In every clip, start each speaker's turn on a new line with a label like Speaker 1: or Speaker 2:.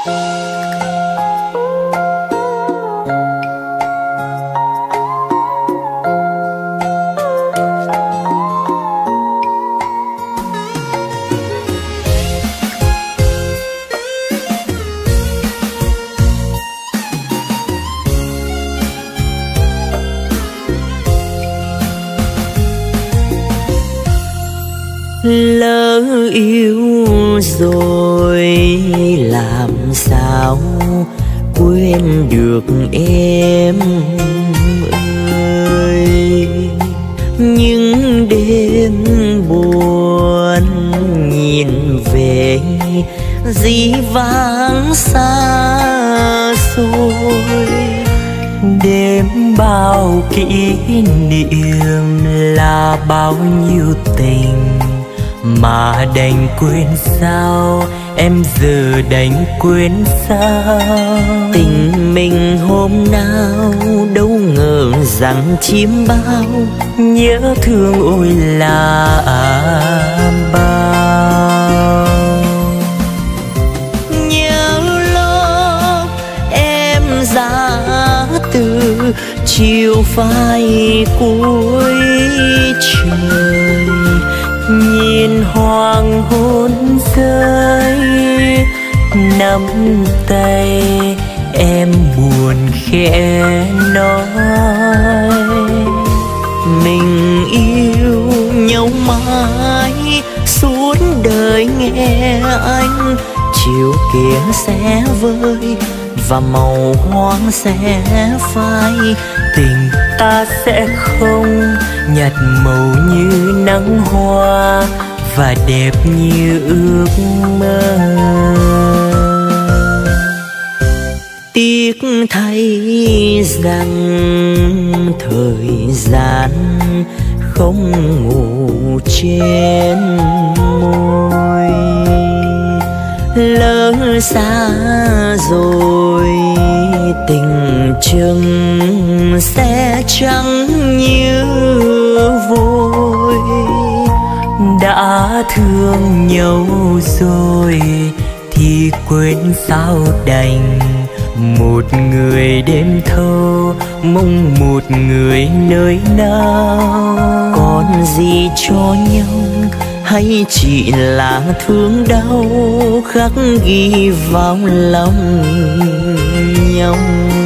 Speaker 1: Lỡ yêu rồi làm sao quên được em ơi. Những đêm buồn nhìn về dĩ vãng xa xôi, đêm bao kỷ niệm là bao nhiêu tình mà đành quên sao, em giờ đành quên sao. Tình mình hôm nào đâu ngờ rằng chiếm bao, nhớ thương ôi là bao. Nhớ lúc em ra từ chiều phai cuối trời, nhìn hoàng hôn rơi nắm tay em buồn khẽ nói mình yêu nhau mãi suốt đời nghe anh. Chiều kia sẽ vơi và màu hoang sẽ phai, tình ta sẽ không nhạt màu như nắng hoa và đẹp như ước mơ. Tiếc thay rằng thời gian không ngủ trên môi, lỡ xa rồi tình chừng sẽ chẳng như vội. Đã thương nhau rồi thì quên sao đành, một người đêm thâu mong một người nơi nào. Còn gì cho nhau hay chỉ là thương đau khắc ghi vào lòng nhau.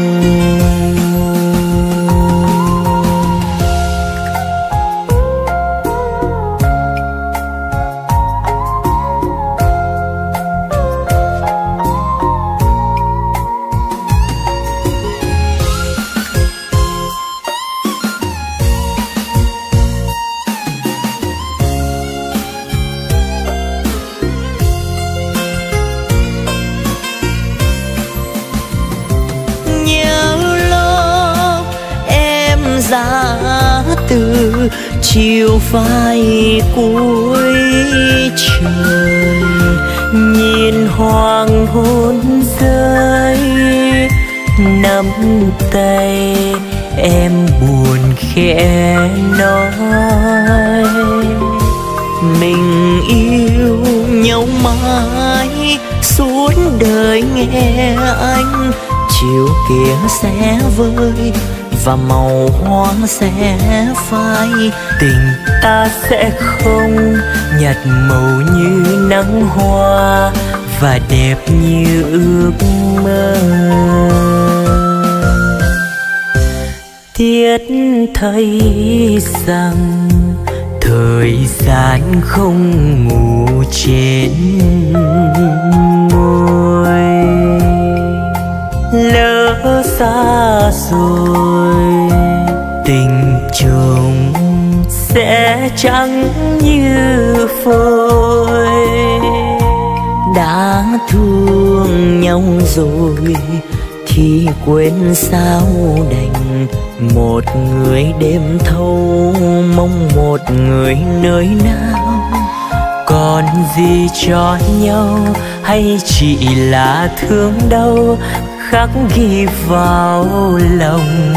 Speaker 1: Ra từ chiều phai cuối trời, nhìn hoàng hôn rơi nắm tay em buồn khẽ nói mình yêu nhau mãi suốt đời nghe anh. Chiều kia sẽ vơi và màu hoang sẽ phai, tình ta sẽ không nhạt màu như nắng hoa và đẹp như ước mơ. Tiếc thấy rằng thời gian không ngủ trên môi, lỡ xa rồi tình chồng sẽ chẳng như phôi. Đã thương nhau rồi thì quên sao đành, một người đêm thâu mong một người nơi nào. Còn gì cho nhau hay chỉ là thương đau khắc ghi vào lòng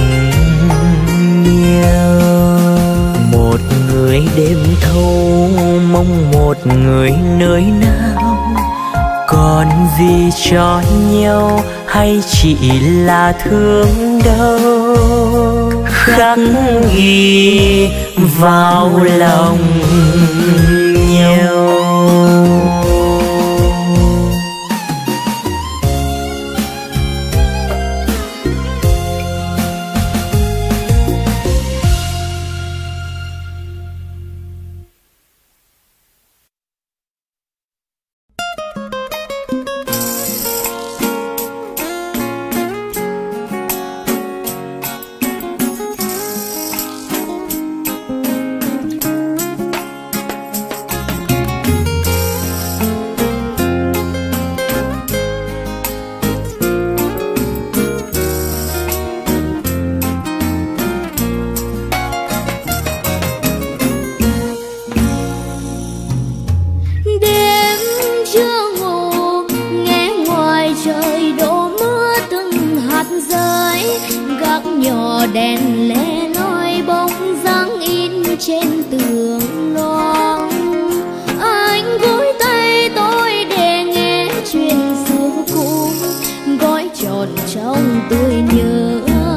Speaker 1: nhau. Một người đêm thâu mong một người nơi nào. còn vì cho nhau hay chỉ là thương đâu khắc ghi vào lòng nhau.
Speaker 2: Đèn lẻ loi bóng dáng in trên tường non. Anh gối tay tôi để nghe chuyện xưa cũ, gói tròn trong tôi nhớ.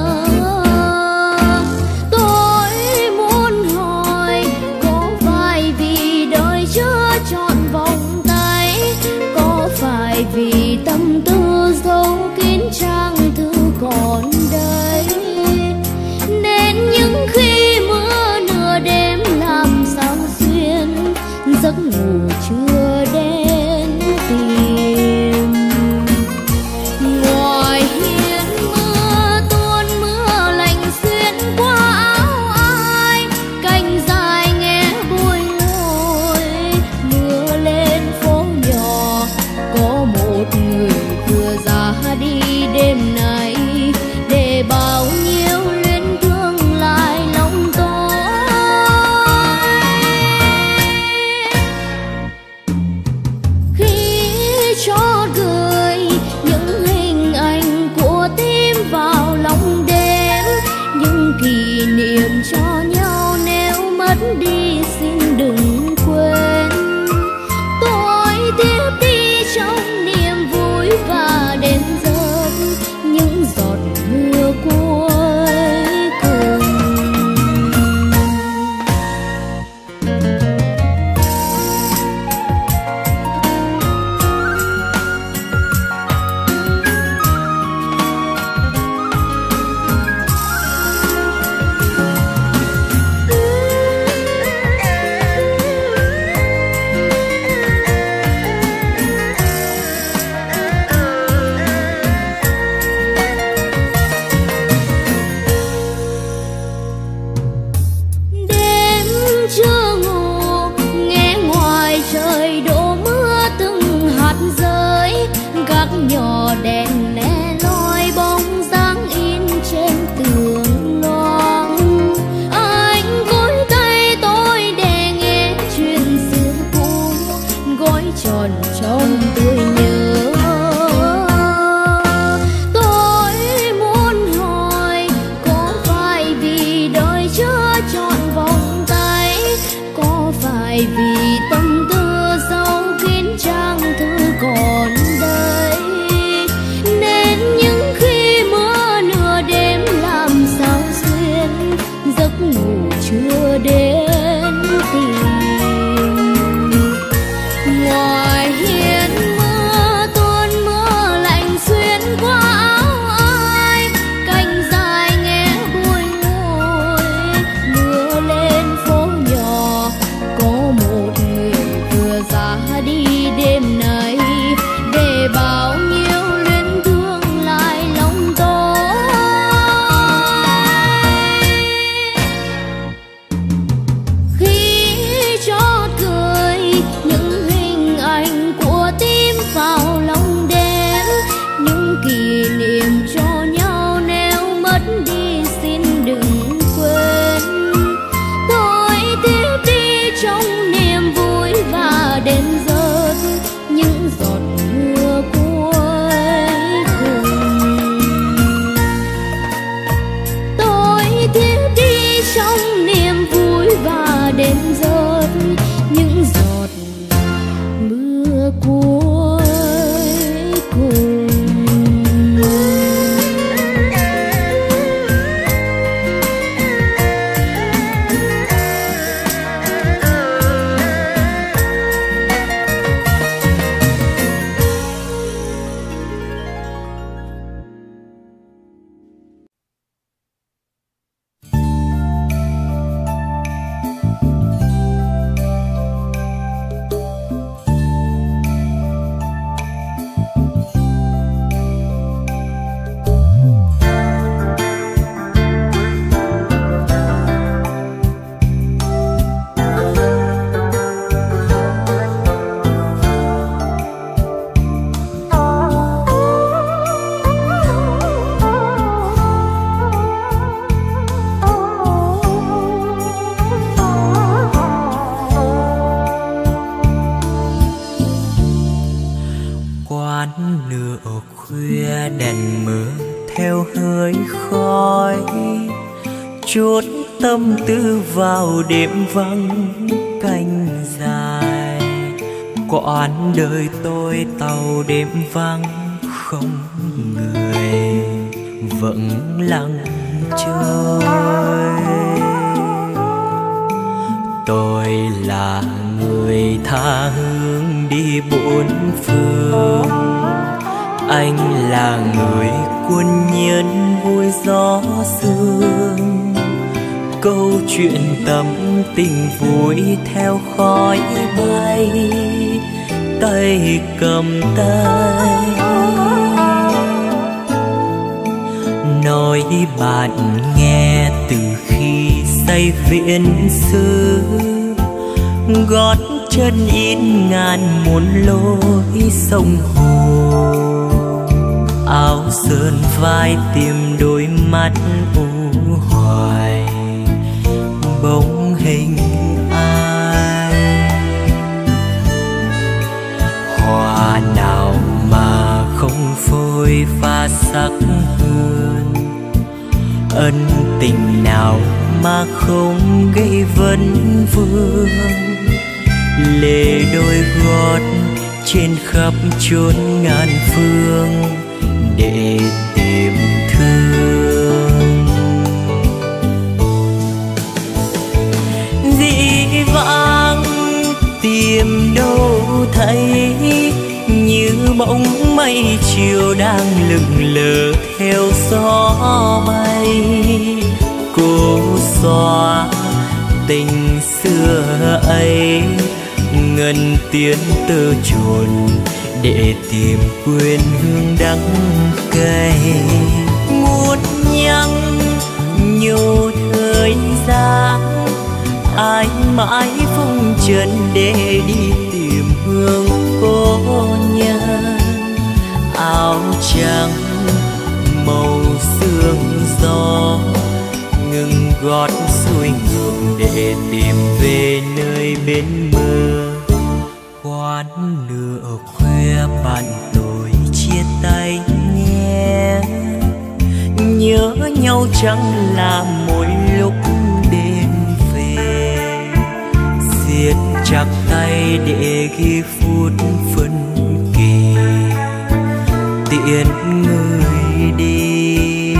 Speaker 2: Tôi muốn hỏi có phải vì đời chưa trọn vòng tay, có phải vì tâm tư dấu kín trang thư còn đây, những khi mưa nửa đêm làm sao xuyên giấc ngủ chưa đến tìm. Ngoài hiên mưa tuôn mưa lạnh xuyên qua áo ai, cành dài nghe bùi ngồi. Mưa lên phố nhỏ có một người vừa ra đi đêm nay, để bao nhiêu kỷ niệm cho nhau nếu mất đi xin đừng quên. Tôi tiếp đi trong niềm vui và đêm giấc những giọt mưa cuối cùng. Nhỏ đèn lẻ loi bóng dáng in trên tường loang. Anh gối tay tôi để nghe chuyện xưa cũ, gói tròn trong tôi nhớ. Tôi muốn hỏi có phải vì đời chưa trọn vòng tay, có phải vì tâm tư dấu kín trang thư còn đây, những khi mưa nửa đêm làm sao xuyên giấc ngủ chưa đến tìm. Ngoài hiên mưa tuôn mưa lạnh xuyên qua áo ai, cành dài nghe bùi ngồi. Mưa lên phố nhỏ có một người vừa ra đi đêm nay, để bao nhiêu vào lòng đêm những kỷ niệm cho nhau nếu mất đi xin đừng quên. Tôi tiếp đi trong niềm vui và đêm rớt những giọt mưa cuối cùng. Tôi tiếp đi trong niềm vui và đêm rớt những giọt mưa cuối.
Speaker 1: Quán nửa khuya đèn mờ theo hơi khói, chốt tâm tư vào đêm vắng canh dài. Quán đời tôi tàu đêm vắng không người, vẫn lặng trôi. Tôi là người tha hương đi bốn phương, anh là người quân nhân vui gió sương. Câu chuyện tâm tình vui theo khói bay, tay cầm tay. Nói bạn nghe từ khi say viễn xứ, gót chân in ngàn muôn lối sông hồ. Áo sơn vai tìm đôi mắt u hoài, bóng hình ai. Hoa nào mà không phôi pha sắc hương, ân tình nào mà không gây vấn vương. Lệ đôi gót trên khắp chốn ngàn phương để tìm thương. Dĩ vãng tìm đâu thấy, như bóng mây chiều đang lững lờ theo gió bay. Cố xóa tình xưa ấy, ngân tiếng tơ chồn để tìm quên hương đắng cay. Ngút nhăng nhiều thời gian, ai mãi phong trần để đi tìm hương cố nhân. Áo trắng màu sương gió, ngừng gót xuôi ngược để tìm về nơi bên mơ. Quán nửa khuya bạn tôi chia tay nhé, nhớ nhau chẳng là mỗi lúc đêm về. Siết chặt tay để ghi phút phân kỳ, tiễn người đi.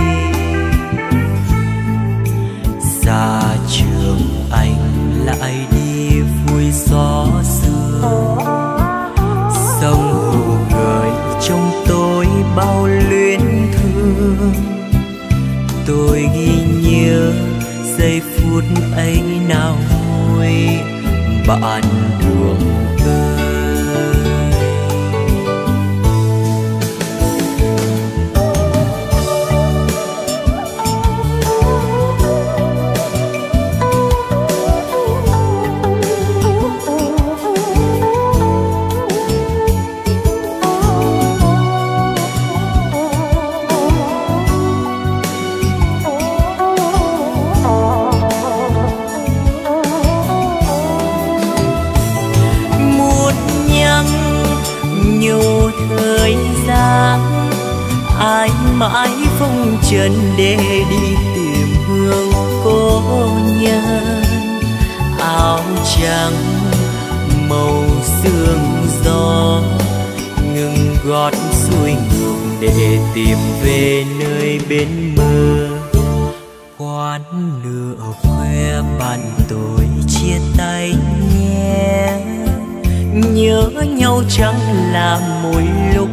Speaker 1: Ra trường anh lại đi vui gió sương, sông hồ gợi trong tôi bao luyến thương. Tôi ghi nhớ giây phút ấy nào vui bạn đường ơi. Ai mãi phong trần để đi tìm hương cố nhân. Áo trắng màu sương gió, ngừng gót xuôi ngược để tìm về nơi bên mơ. Quán nửa khuya bạn tôi chia tay nhé, nhớ nhau chẳng là mỗi lúc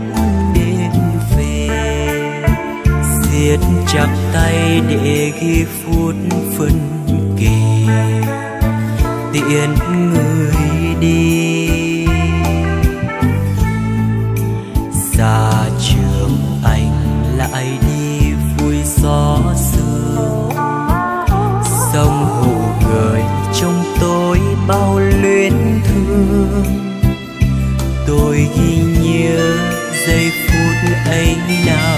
Speaker 1: siết chặt tay để ghi phút phân kỳ, tiễn người đi. Ra trường anh lại đi vui gió sương, sông hồ gợi trong tôi bao luyến thương. Tôi ghi nhớ giây phút ấy nào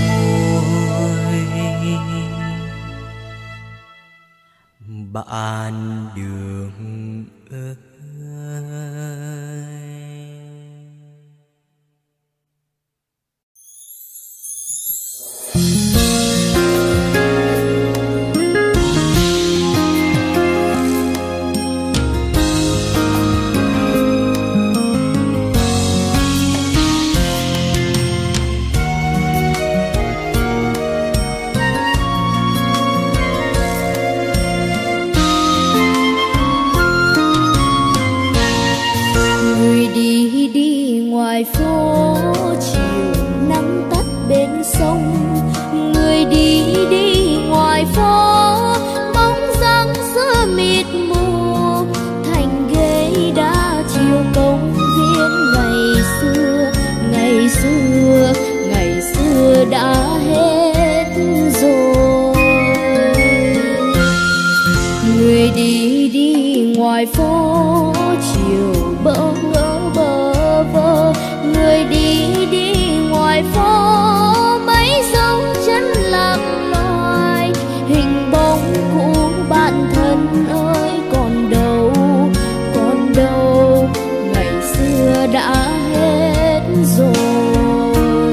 Speaker 1: bạn đường ơi.
Speaker 2: ngoài phố, chiều nắng tắt bên sông. Người đi đi ngoài phố, bóng dáng xưa mịt mù thành ghế đá chiều công viên. Ngày xưa, ngày xưa, ngày xưa đã hết rồi. Người đi đi ngoài phố, chiều bỡ ngỡ bơ vơ. Người đi đi ngoài phố, mấy dấu chân lạc loài. Hình bóng cũ bạn thân ơi còn đâu, còn đâu. Ngày xưa đã hết rồi.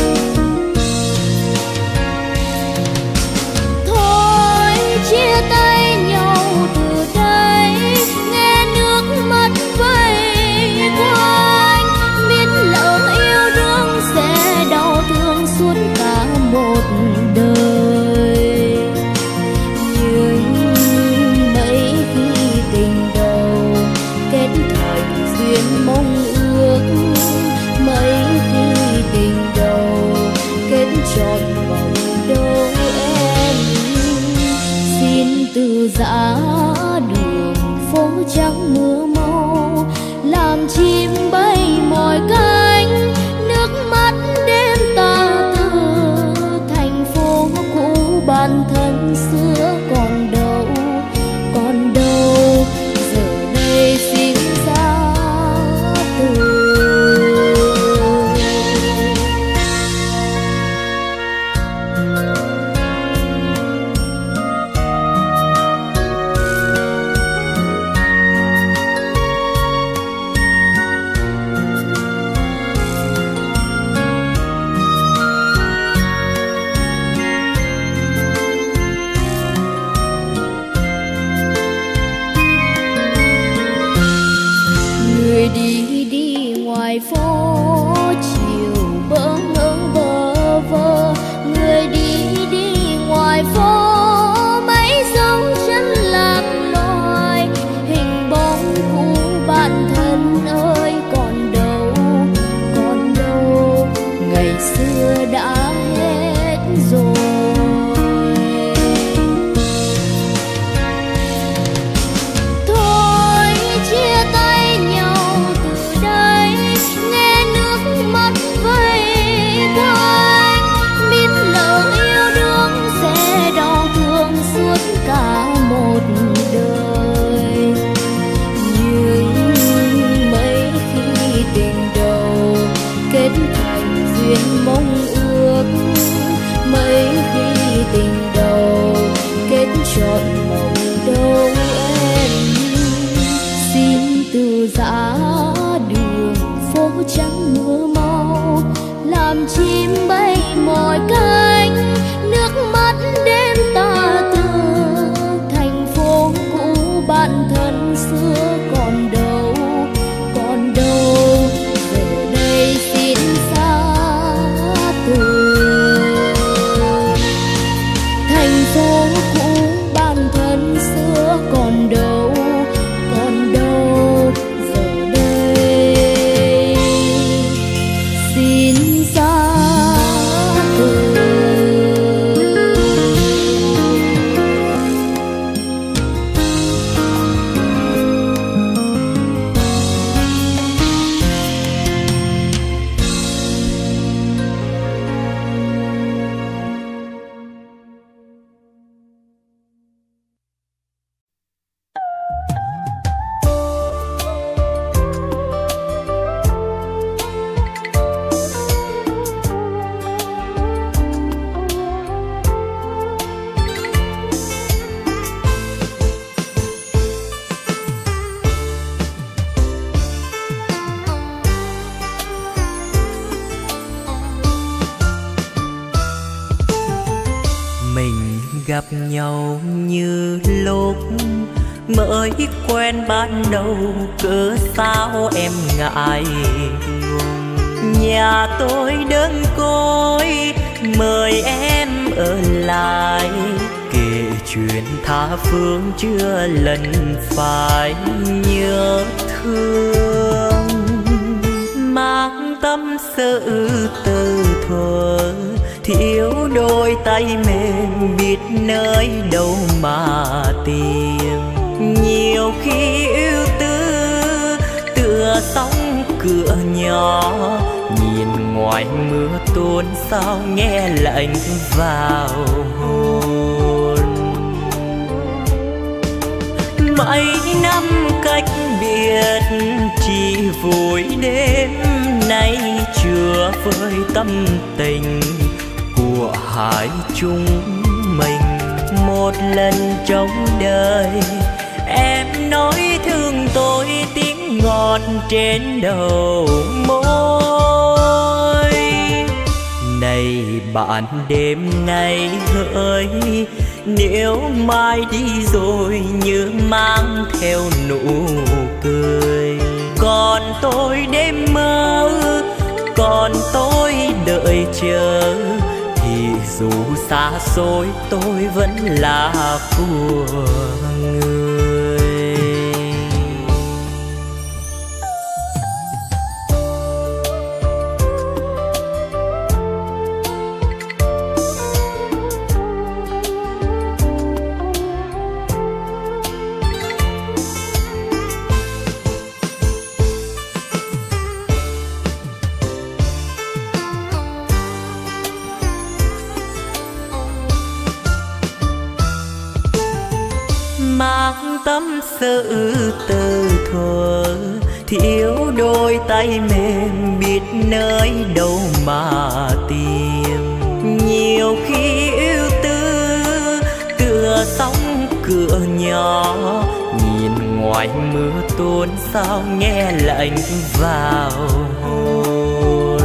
Speaker 2: Thôi chia tay nhau từ đây, nghe nước mắt vây quanh. Biết lỡ yêu đương sẽ đau thương suốt cả một đời. Nhưng mấy khi tình đầu kết thành duyên mong ước, mấy khi tình đầu kết trọn vòng đâu em. Xin từ giã đường phố trắng mưa mau, làm chim bay mỏi cánh. Nước mắt đêm ta từ thành phố cũ bạn thân xưa còn đâu, còn đâu. Giờ đây xin ra từ. Người đi đi ngoài phố, chiều bỡ ngỡ bơ vơ. Người đi đi ngoài phố, mấy dấu chân lạc loài. Hình bóng cũ bạn thân ơi còn đâu, còn đâu. Ngày xưa đã hết rồi. Thôi chia tay nhau từ đây, nghe nước mắt vây quanh. Biết lỡ yêu đương sẽ đau thương suốt cả một đời. Nhưng mấy khi tình đầu kết thành duyên mong ước, mấy khi tình đầu kết trọn mộng đâu em. Xin từ giã đường phố trắng mưa mau, làm chim bay mỏi cánh. Nước mắt đêm ta từ thành phố cũ bạn thân xưa còn đâu, còn đâu. Giờ đây xin xa từ thành phố cũ bạn thân xưa còn đâu, còn đâu. Giờ đây xin xa từ.
Speaker 1: Mình gặp nhau như lúc mới quen ban đầu, cớ sao em ngại ngùng. Nhà tôi đơn côi, mời em ở lại, kể chuyện tha phương chưa lần phải nhớ thương. Má tâm sự từ thuở, thiếu đôi tay mềm biết nơi đâu mà tìm. Nhiều khi ưu tư tựa sóng cửa nhỏ, nhìn ngoài mưa tuôn sao nghe lạnh vào hồn. Mấy năm cách biệt chỉ vui đêm nay chưa vơi tâm tình của hai chúng mình. Một lần trong đời em nói thương tôi tiếng ngọt trên đầu môi. Này bạn đêm nay hỡi, nếu mai đi rồi nhớ mang theo nụ cười. Còn tôi đêm mơ, còn tôi đợi chờ, thì dù xa xôi tôi vẫn là của người. Mang tâm sự từ thuở, thiếu đôi tay mềm biết nơi đâu mà tìm. Nhiều khi ưu tư tựa sóng cửa nhỏ, nhìn ngoài mưa tuôn sao nghe lạnh vào hồn.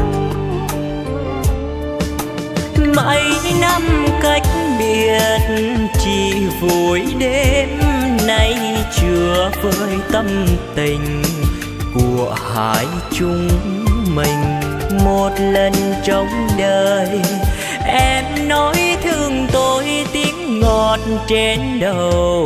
Speaker 1: Mấy năm cách biệt chỉ vui đêm nay chưa vơi tâm tình của hai chúng mình. Một lần trong đời em nói thương tôi tiếng ngọt trên đầu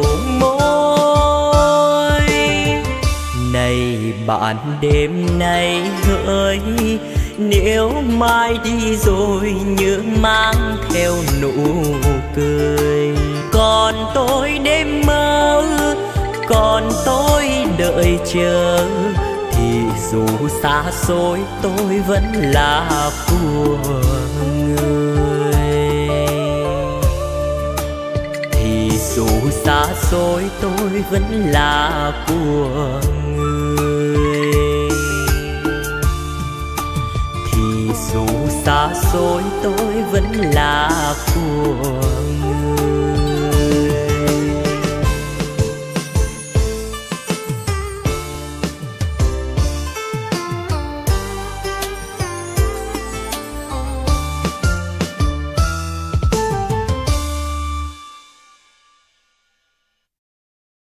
Speaker 1: môi. Này bạn đêm nay hỡi, nếu mai đi rồi nhớ mang theo nụ cười. Còn tôi đêm mơ, còn tôi đợi chờ, thì dù xa xôi tôi vẫn là của người. Thì dù xa xôi tôi vẫn là của người. Thì dù xa xôi tôi vẫn là của